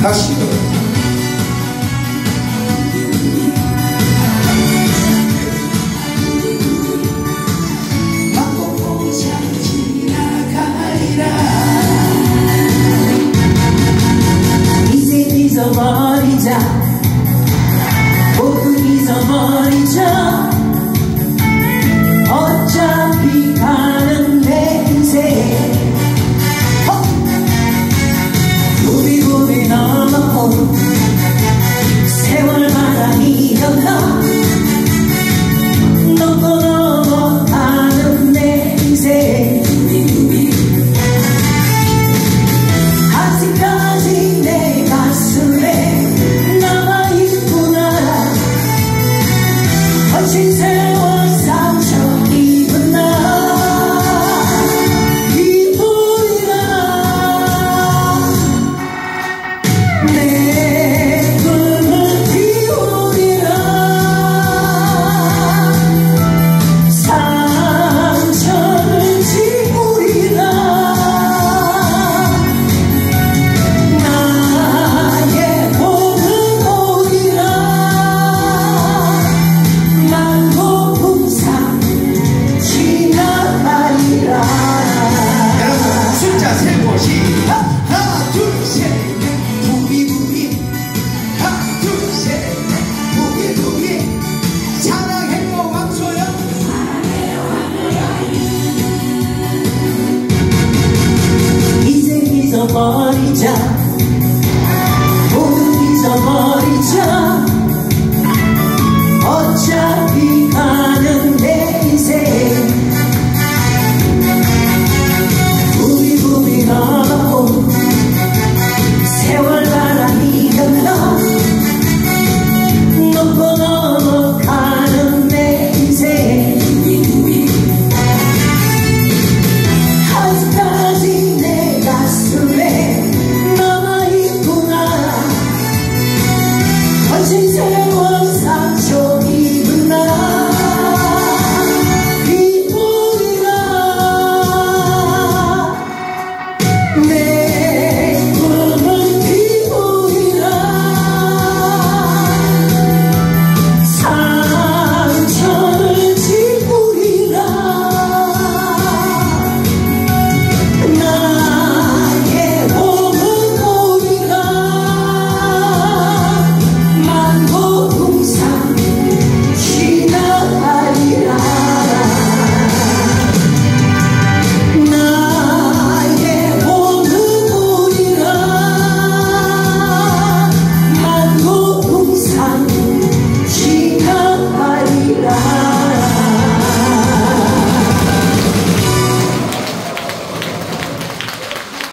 다시 잊어버리자 모두 잊어버리자 어차피 가는 내 인생 부비부비 넘어온 세월마다 이겼나 넘고 넘어가는 내 인생 아직까지 내 가슴에 남아있구나 거친 세월 상처 입은 나 이뿐이라 내 꿈을 피우리라 상처를 지우리라 하나 둘셋 부비부비 하나 둘셋 부비부비 사랑해요 왕소영 이제 잊어버리자